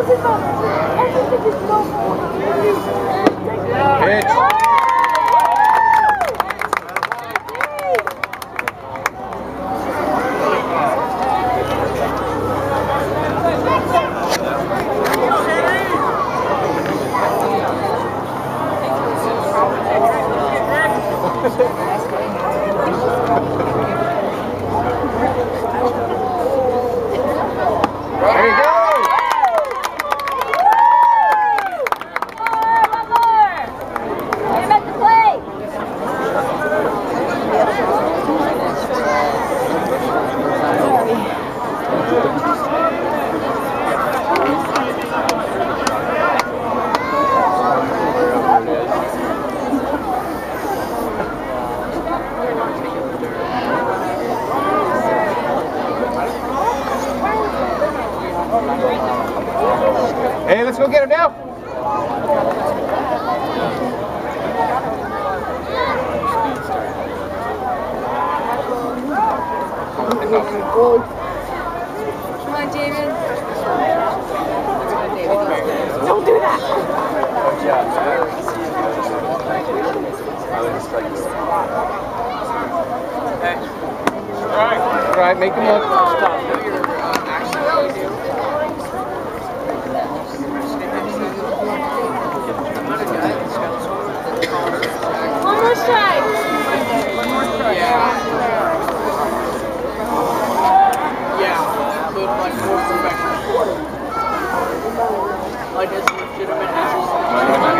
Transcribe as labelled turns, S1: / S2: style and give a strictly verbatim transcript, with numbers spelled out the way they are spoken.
S1: Hey, let's go get him now.
S2: Come on, David. Don't do that.
S1: Hey. All right. All right, make him look.
S2: One more strike.
S3: One more strike. Yeah. Yeah. But like more professional. Like as legitimate as